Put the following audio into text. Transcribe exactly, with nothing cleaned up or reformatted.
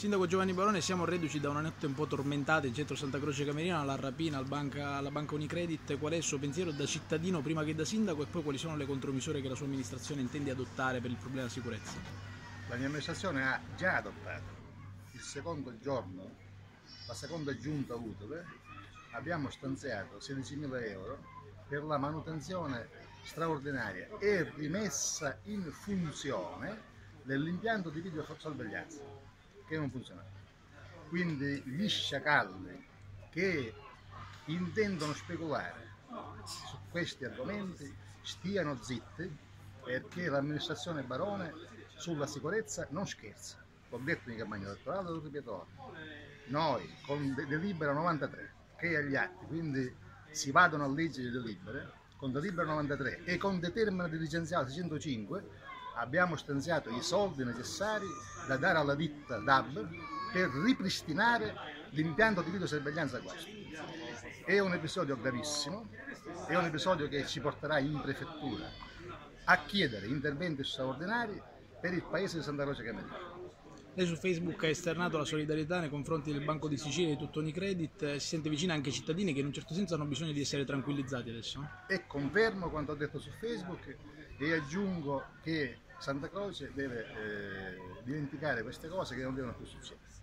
Sindaco Giovanni Barone, siamo reduci da una notte un po' tormentata in centro Santa Croce Camerina, alla rapina al banca, alla banca Unicredit. Qual è il suo pensiero da cittadino prima che da sindaco e poi quali sono le contromisure che la sua amministrazione intende adottare per il problema sicurezza? La mia amministrazione ha già adottato il secondo giorno, la seconda giunta utile, abbiamo stanziato sedicimila euro per la manutenzione straordinaria e rimessa in funzione dell'impianto di videosorveglianza che non funzionava. Quindi gli sciacalli che intendono speculare su questi argomenti stiano zitti, perché l'amministrazione Barone sulla sicurezza non scherza. L'ho detto in campagna elettorale, lo ripeto. Noi con delibera novantatré che è agli atti, quindi si vadano a leggere le delibere, con delibera novantatré e con determina dirigenziale seicentocinque abbiamo stanziato i soldi necessari da dare alla ditta D A B per ripristinare l'impianto di videosorveglianza Guasto. È un episodio gravissimo, è un episodio che ci porterà in prefettura a chiedere interventi straordinari per il paese di Santa Croce Camerina. Lei su Facebook ha esternato la solidarietà nei confronti del Banco di Sicilia e di tutto Unicredit, si sente vicina anche ai cittadini che in un certo senso hanno bisogno di essere tranquillizzati adesso, no? E confermo quanto ho detto su Facebook e aggiungo che Santa Croce deve eh, dimenticare queste cose che non devono più succedere.